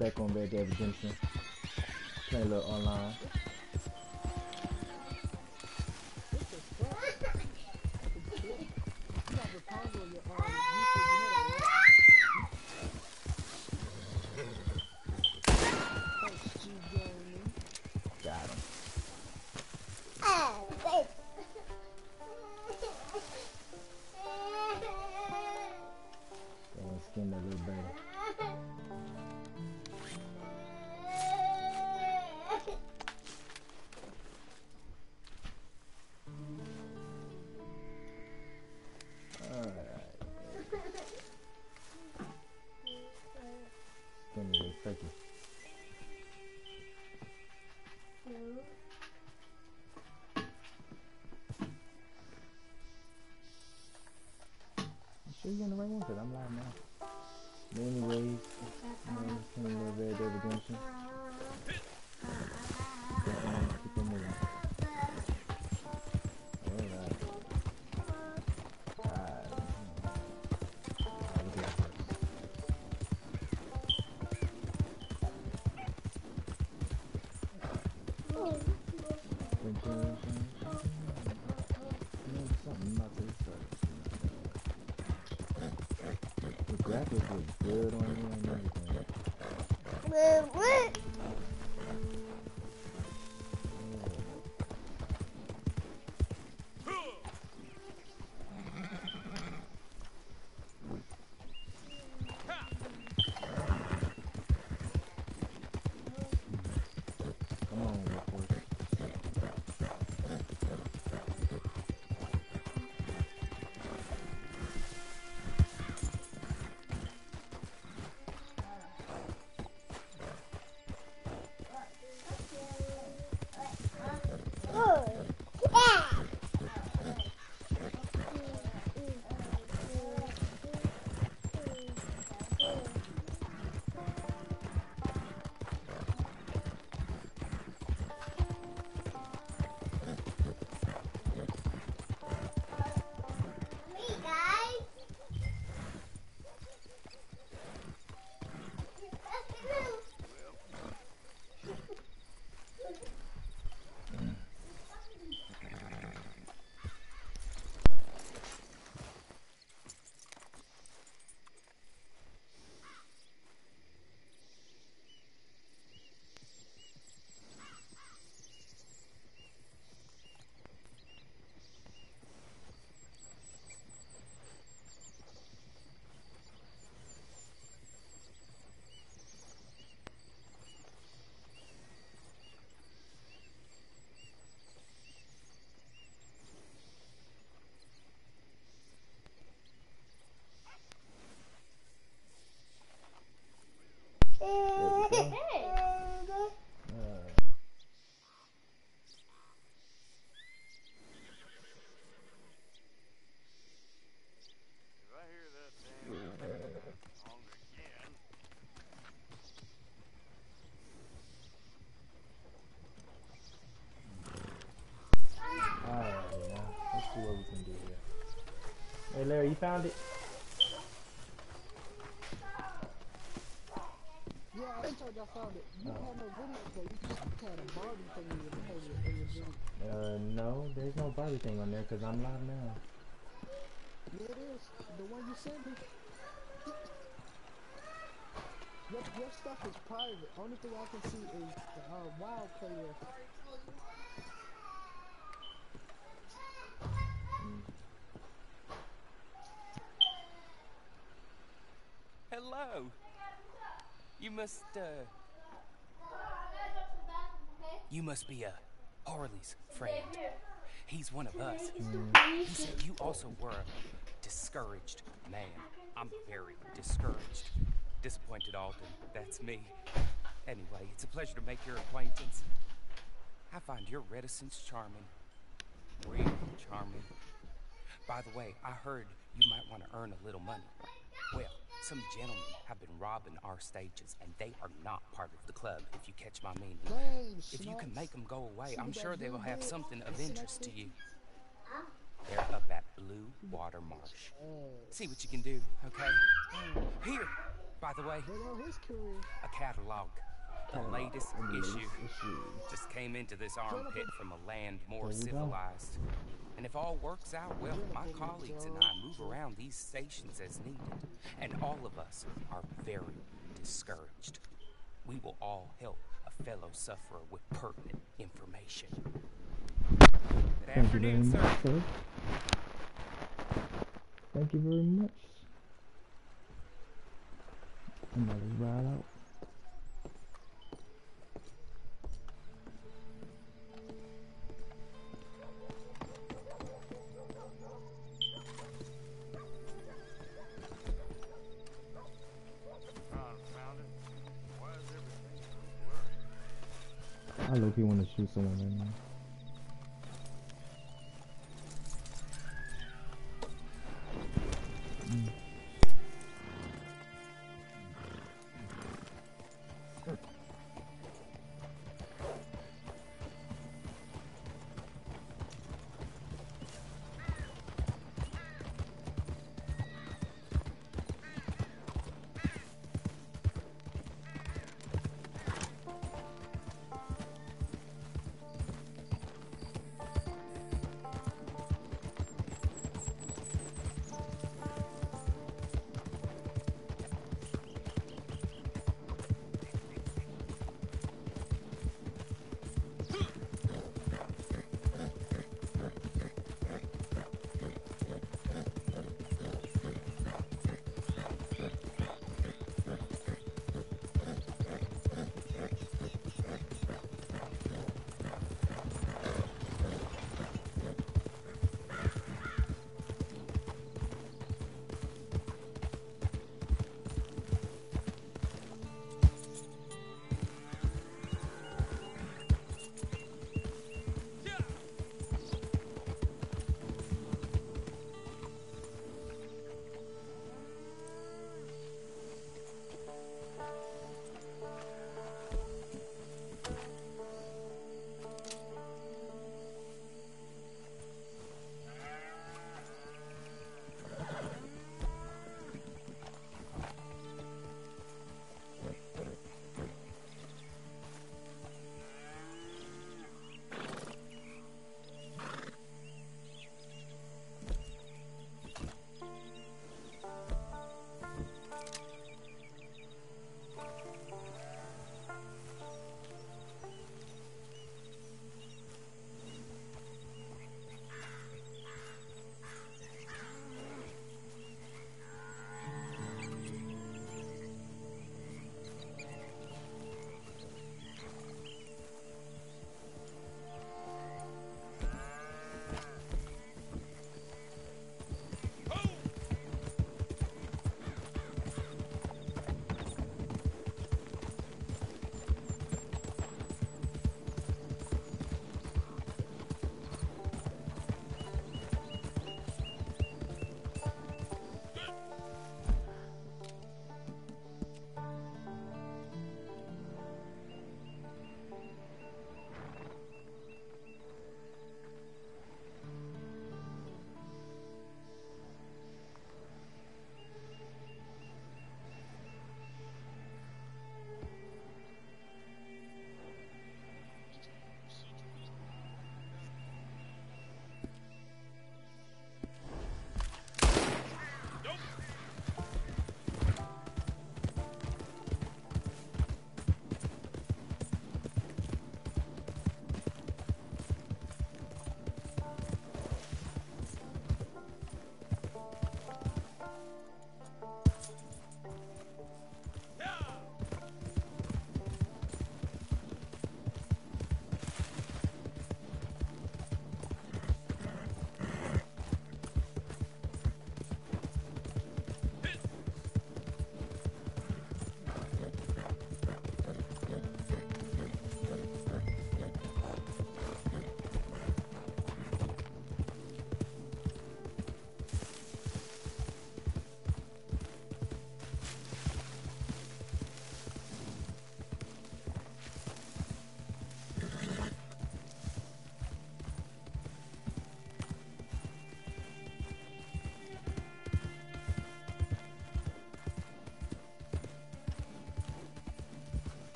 back on Red Dead Redemption. Play a little online. Got him. Skin that little baby. Sure you're in the right one, because I'm live now. But anyways, I'm going to Red Dead Redemption. Keep it moving. Alright. Look at that. Something about this. The graphics look good on here and everything. What? Come on, workforce. Hey Larry, you found it? Yeah, I told you I found it. You had no video, but you just had a Barbie thing in your video. No, there's no Barbie thing on there because I'm live now. Yeah, it is. The one you sent me. Your stuff is private. Only thing I can see is the WoW player. Hello. You must be Harley's friend. He's one of us. He said you also were a discouraged man. I'm very discouraged. Disappointed Alden, that's me. Anyway, it's a pleasure to make your acquaintance. I find your reticence charming. Real charming. By the way, I heard you might want to earn a little money. Well, some gentlemen have been robbing our stages, and they are not part of the club, if you catch my meaning. If you can make them go away, I'm sure they will have something of interest to you. They're up at Blue Water Marsh. See what you can do, okay? Here, By the way, What about his career? a catalog. The latest issue just came into this armpit from a land more civilized. And if all works out well, my colleagues and I move around these stations as needed. And all of us are very discouraged. We will all help a fellow sufferer with pertinent information. Good afternoon, sir. Thank you very much. I'm about to ride out. I low-key want to shoot someone right now.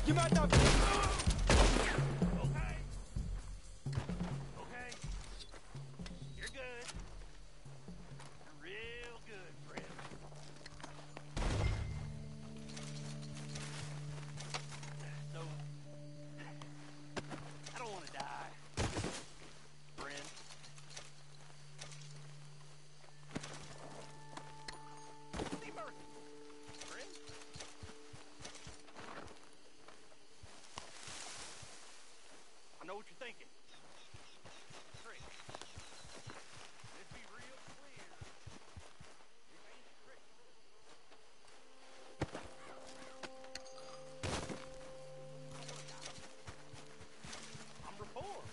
You might not be... Okay. Okay. You're good. You're real good, friend. So... I don't want to die. Friend. See mercy. Friend. I know what you're thinking. Trick. Let's be real clear. This ain't a trick. I'm reformed.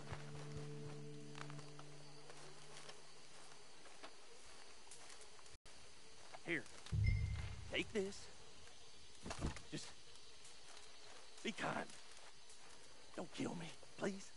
Here. Take this. Just be kind. Don't kill me, please.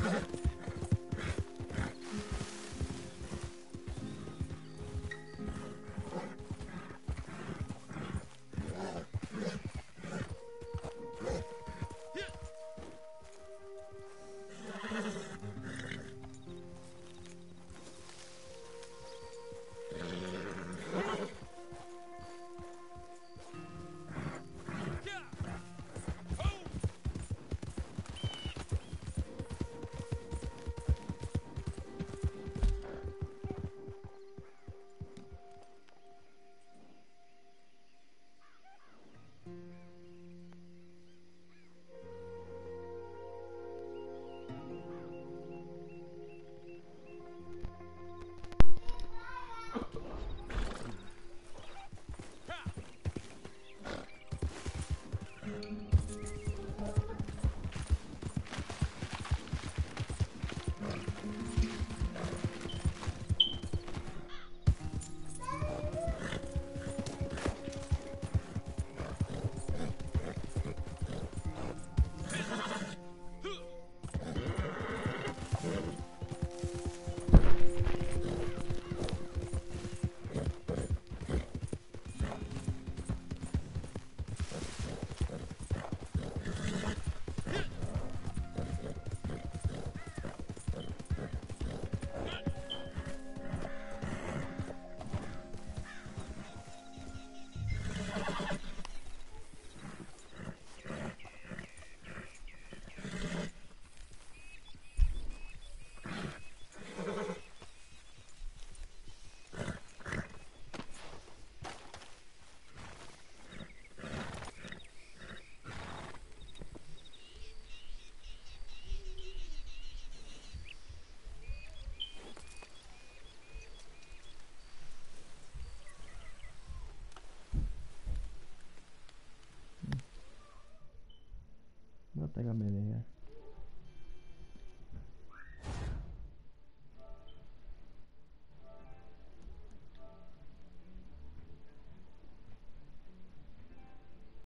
I think I'm in here.